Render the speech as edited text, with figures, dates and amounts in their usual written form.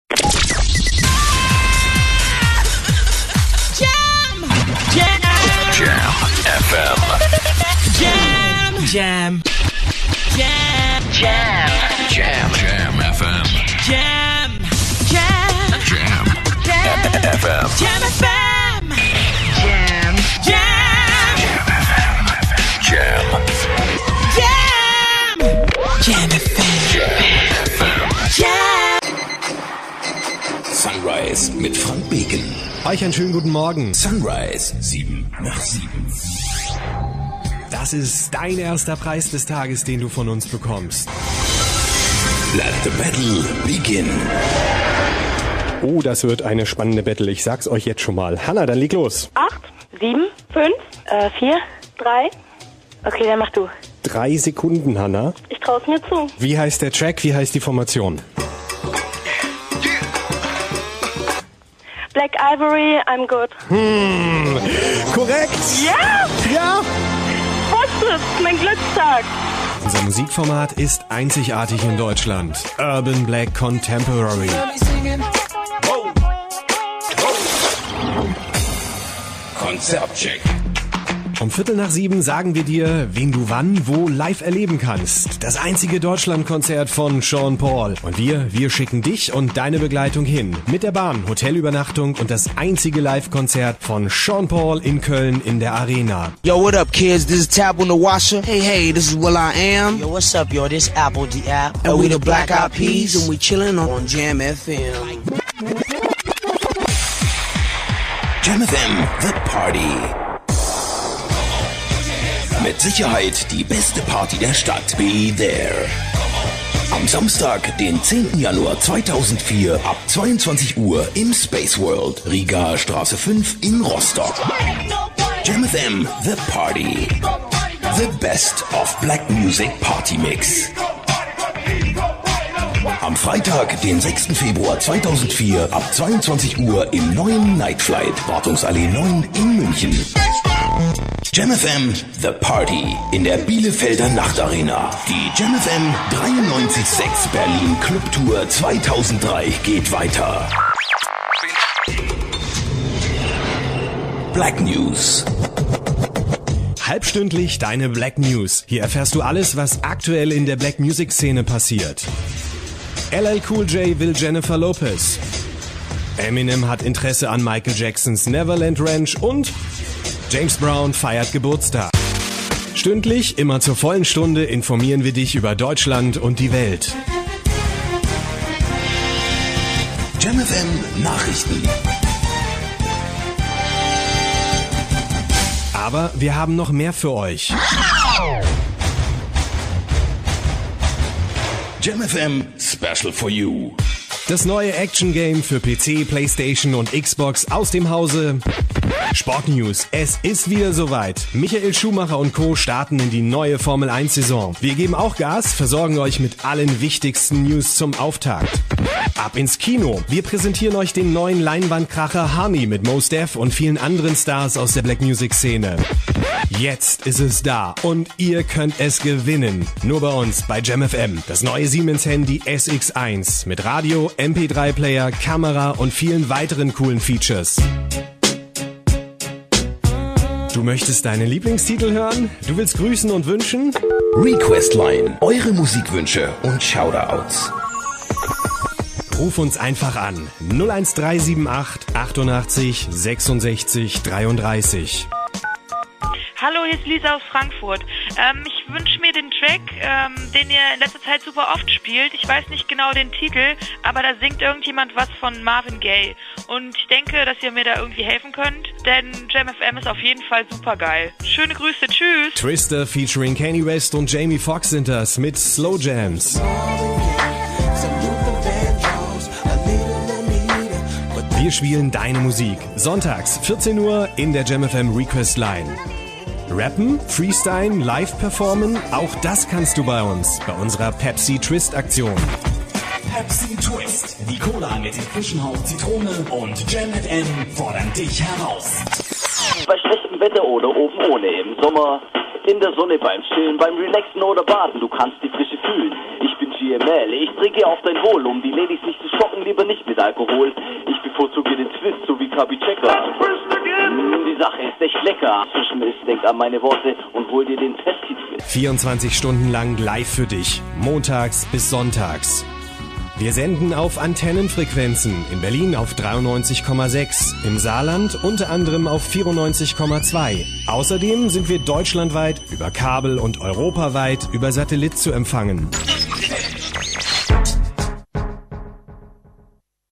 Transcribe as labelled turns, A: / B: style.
A: Jam FM.
B: Jam FM.
A: Jam FM.
C: Sunrise mit Frank Beken.
D: Euch einen schönen guten Morgen.
C: Sunrise, 7 nach 7.
D: Das ist dein erster Preis des Tages, den du von uns bekommst.
C: Let the battle begin.
D: Oh, das wird eine spannende Battle. Ich sag's euch jetzt schon mal. Hanna, dann leg los.
E: 8, 7, 5, 4, 3. Okay, dann mach du.
D: 3 Sekunden, Hanna.
E: Ich trau's mir zu.
D: Wie heißt der Track? Wie heißt die Formation?
E: Black Ivory, I'm good.
D: Korrekt.
E: Ja!
D: Ja.
E: Wusste es, mein Glückstag.
D: Unser Musikformat ist einzigartig in Deutschland. Urban Black Contemporary.
C: Konzertcheck.
D: Um 6:45 sagen wir dir, wen du wann, wo live erleben kannst. Das einzige Deutschlandkonzert von Sean Paul. Und wir schicken dich und deine Begleitung hin. Mit der Bahn, Hotelübernachtung und das einzige Live-Konzert von Sean Paul in Köln in der Arena.
F: Yo, what up, kids? This is Tab on the Washer. Hey, this is Will I Am.
B: Yo, what's up, yo? This Apple the App.
F: And we the Black Eyed Peas, and we chillin' on Jam FM.
C: Jam FM, The Party. Mit Sicherheit die beste Party der Stadt. Be there. Am Samstag, den 10. Januar 2004 ab 22 Uhr im Space World, Riga Straße 5 in Rostock. Jam FM, The Party. The best of Black Music Party Mix. Am Freitag, den 6. Februar 2004 ab 22 Uhr im neuen Nightflight, Wartungsallee 9 in München. Jam FM, The Party in der Bielefelder Nachtarena. Die Jam FM 93.6 Berlin Clubtour 2003 geht weiter. Black News.
D: Halbstündlich deine Black News. Hier erfährst du alles, was aktuell in der Black Music Szene passiert. LL Cool J will Jennifer Lopez. Eminem hat Interesse an Michael Jacksons Neverland Ranch und James Brown feiert Geburtstag. Stündlich, immer zur vollen Stunde, informieren wir dich über Deutschland und die Welt.
C: Jam FM Nachrichten.
D: Aber wir haben noch mehr für euch.
C: Jam FM Special for You.
D: Das neue Action-Game für PC, Playstation und Xbox aus dem Hause Sportnews. Es ist wieder soweit. Michael Schumacher und Co. starten in die neue Formel-1-Saison. Wir geben auch Gas, versorgen euch mit allen wichtigsten News zum Auftakt. Ab ins Kino. Wir präsentieren euch den neuen Leinwandkracher Honey mit Mos Def und vielen anderen Stars aus der Black Music-Szene. Jetzt ist es da und ihr könnt es gewinnen. Nur bei uns, bei Jam FM. Das neue Siemens-Handy SX1 mit Radio, MP3-Player, Kamera und vielen weiteren coolen Features. Du möchtest deine Lieblingstitel hören? Du willst grüßen und wünschen?
C: Requestline. Eure Musikwünsche und Shoutouts.
D: Ruf uns einfach an. 01378 88 66 33.
G: Hallo, hier ist Lisa aus Frankfurt. Ich wünsche mir den Track, den ihr in letzter Zeit super oft spielt. Ich weiß nicht genau den Titel, aber da singt irgendjemand was von Marvin Gaye. Und ich denke, dass ihr mir da irgendwie helfen könnt, denn Jam FM ist auf jeden Fall super geil. Schöne Grüße, tschüss!
D: Twister featuring Kanye West und Jamie Foxx sind das mit Slow Jams. Wir spielen deine Musik. Sonntags, 14 Uhr in der Jam FM Request Line. Rappen, Freestylen, live performen, auch das kannst du bei uns, bei unserer Pepsi Twist Aktion.
H: Pepsi Twist, die Cola mit dem frischen Hauch Zitrone und Jam FM fordern dich heraus.
I: Bei schlechtem Wetter oder oben ohne, im Sommer In der Sonne beim Chillen, beim Relaxen oder Baden, du kannst die Frische fühlen. Ich bin GML, ich trinke auf dein Wohl, um die Ladies nicht zu schocken, lieber nicht mit Alkohol. Ich bevorzuge den Twist, so wie Kabi Checker. Die Sache ist echt lecker. Zwischen ist, denk an meine Worte und hol dir den Testkit mit.
D: 24 Stunden lang live für dich, montags bis sonntags. Wir senden auf Antennenfrequenzen, in Berlin auf 93,6, im Saarland unter anderem auf 94,2. Außerdem sind wir deutschlandweit über Kabel und europaweit über Satellit zu empfangen.